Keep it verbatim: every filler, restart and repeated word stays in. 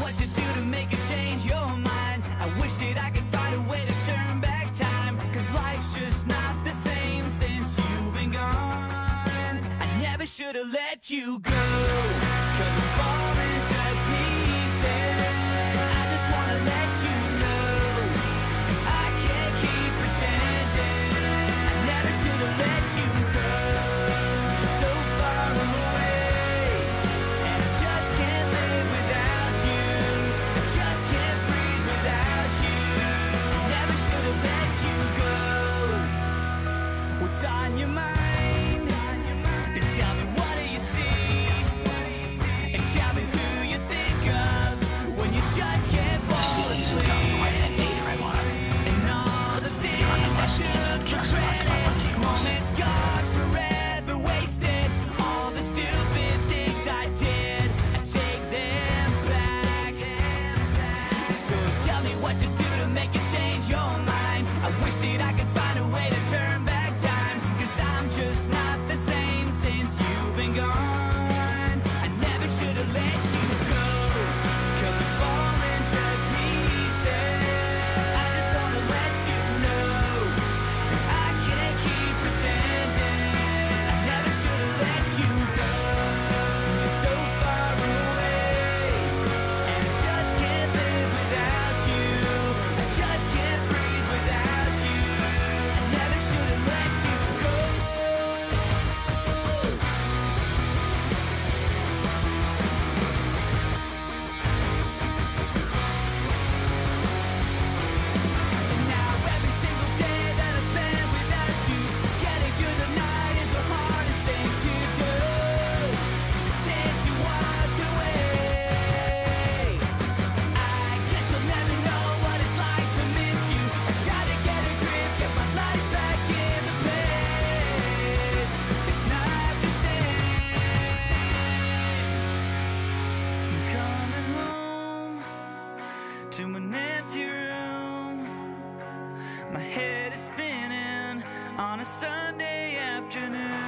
what to do to make a change your mind. I wish that I could find a way to turn back time, cause life's just not the same since you've been gone. I never should've let you go, cause I'm falling to pieces. I just wanna let you know I can't keep pretending. I never should've let you go. You're so far away, and I just can't live without you. I just can't breathe without you. Never should've let you go. What's on your mind? And tell me, what do you see? And tell me who you think of when you just can't fall Facilities asleep. will go the way and neither I want it. And all the things You're on the I bus, took David, for just like my granted, Monday was. moments gone, forever wasted. All the stupid things I did, I take them back. So tell me what to do to make it change your mind. I wish that I could find a way to turn back time, cause I'm just not the same since you've been gone. I never should've let you go, cause I'm falling to pieces. I just wanna let you know I can't keep pretending. I never should've let you go. You're so far away, and I just can't live without you. I just can't breathe without you. I never should've let you go. And now every single day that I spend without you, getting through the night is the hardest thing to do. Since you walked away, I guess you'll never know what it's like to miss you. I try to get a grip, get my life back in the place. It's not the same. I'm coming home to an empty room. My head is spinning on a Sunday afternoon.